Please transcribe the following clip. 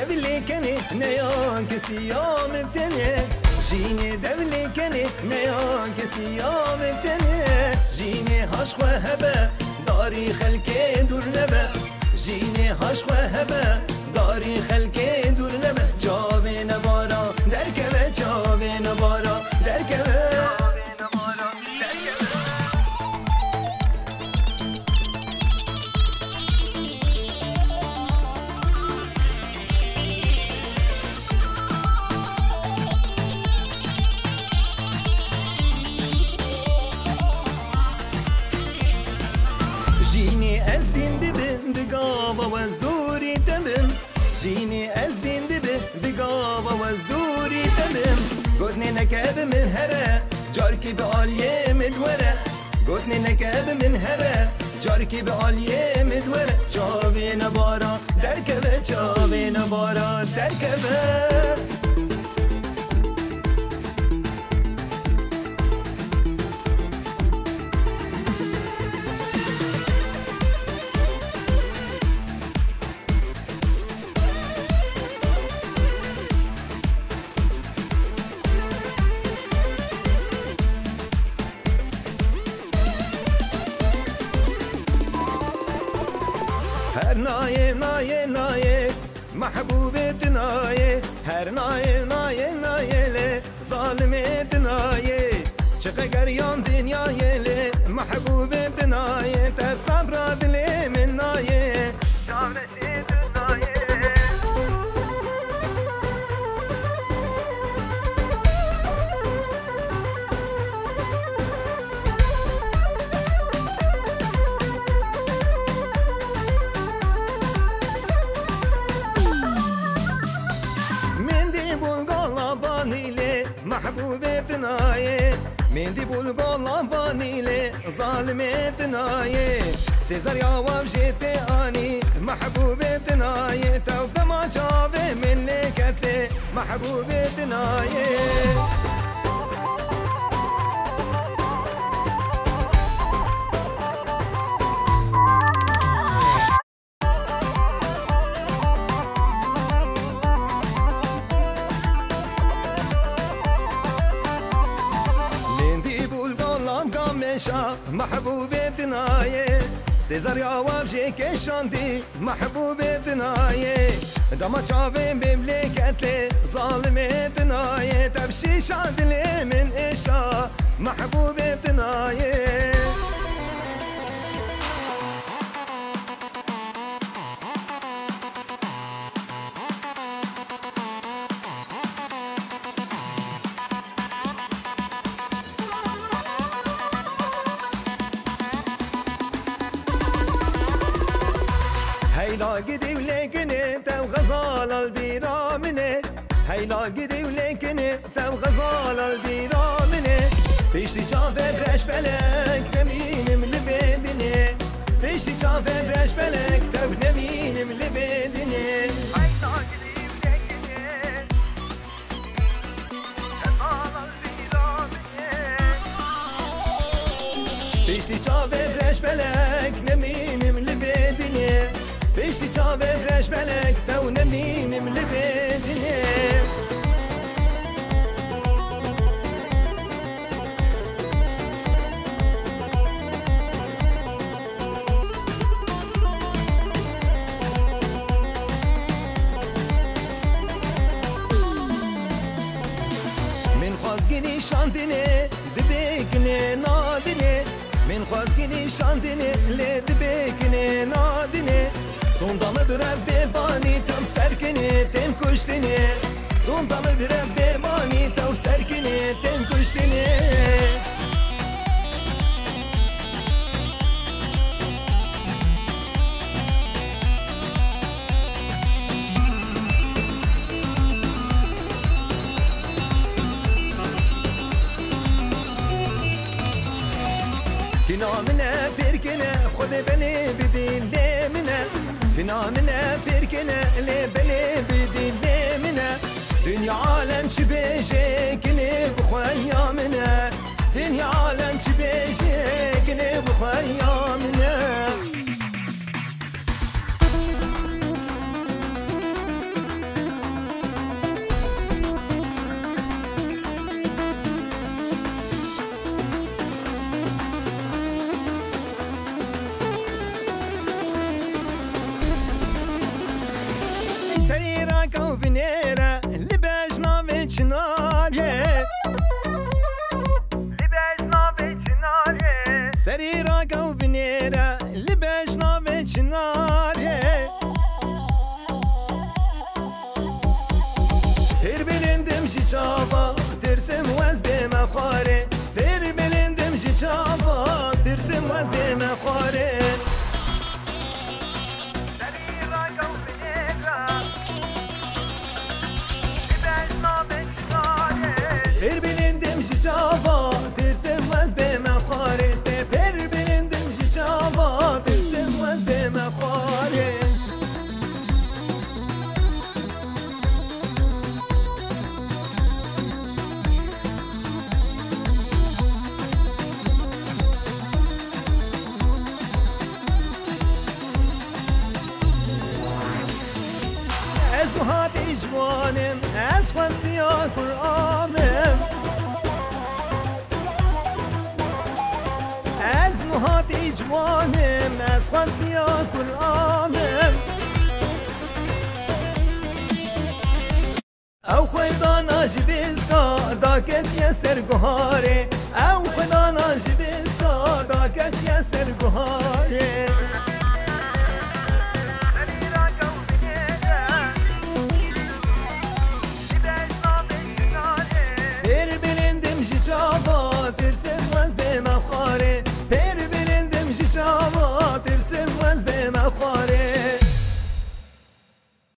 devli keni ne yan kesi yam ebtene Jini devli keni ne yan kesi yam ebtene Jini haşkwe hebe dari xelke dur nebe Jini haşkwe hebe dari xelke dur nebe Çave nebara derkeve çave nebara derkeve Jini ez din dibim digava wez duri temim Jini ez din dibim digava wez duri temim Gotni nekebe min here Carki bi aliye midwere Gotni nekebe min here Carki bi aliye midwere Çave nebara derkeve çave nebara derkeve Her naye naye naye mahbubet naye Her naye naye naye le zalimet naye Çıkı geryan dünyaya le mahbubet naye Tef sabra dilimin naye Davretin naye محبوبت نایه مندی بول گلابانی له ظالمت نایه سزار یاوام جت آنی محبوبت نایه تو بما جاوه ملکت له محبوبت نایه محبوبت نایه سزار یاوام جک شاندی محبوبت نایه دما چاویم بملکت له ظالمت نایه تبشی شاندلی من اشا محبوبت نایه هيلا قدي ولكني تو غزال البيرا مني هيلا قدي ولكني تو غزال البيرا مني بيشتي شافه برش بلك نمينم لبدني بيشتي شافه برش بلك تو نمينم لبدني هيلا قدي ولكني غزال البيرا مني بيشتي شافه برش بلك نمينم لبدني بيشتي چاوه رش بلک تو نمینم لبدنی من خوازگینی شاندنی دبیکنی نادنی من خوازگینی شاندنی لدبیکنی نادنی Sondamı bürem bebani tam serkini tem kuştini Sondamı bürem bebani tam serkini tem kuştini Finamine pirkine Khode beni bidilemine Finamine pirkine Le beni bidilemine Dünya alem çi bejekini Bukhayyamine Dünya alem çi bejekini Bukhayyamine بنيرة لبجنا بچناري سريرا قو بنيرة لبجنا بچناري هر بلندم شي چابا ترسم وز بمخاري هر بلندم شي چابا ترسم وز بمخاري هر بلندم شي چابا ترسم وز بمخاري هر بلندم شي چابا ترسم وز بمخاري از نهاد جوانم از خواستی قرآنم از نهاد جوانم از خواستی قرآنم او خدا ناجبزگا داکت یا سرگوهاره او خدا ناجبزگا داکت یا سرگوهاره چابا ترسم وز به مخاره پر بلندم شی چابا ترسم وز به مخاره